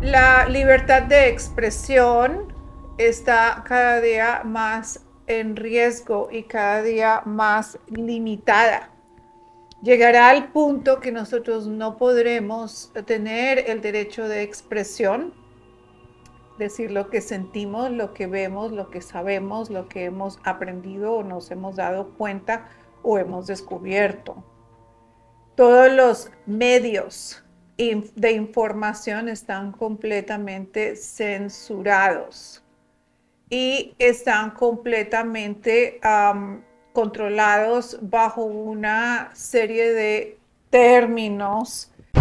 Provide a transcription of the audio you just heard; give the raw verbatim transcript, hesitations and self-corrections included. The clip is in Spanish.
La libertad de expresión está cada día más en riesgo y cada día más limitada. Llegará al punto que nosotros no podremos tener el derecho de expresión, decir lo que sentimos, lo que vemos, lo que sabemos, lo que hemos aprendido o nos hemos dado cuenta o hemos descubierto. Todos los medios de información están completamente censurados y están completamente um, controlados bajo una serie de términos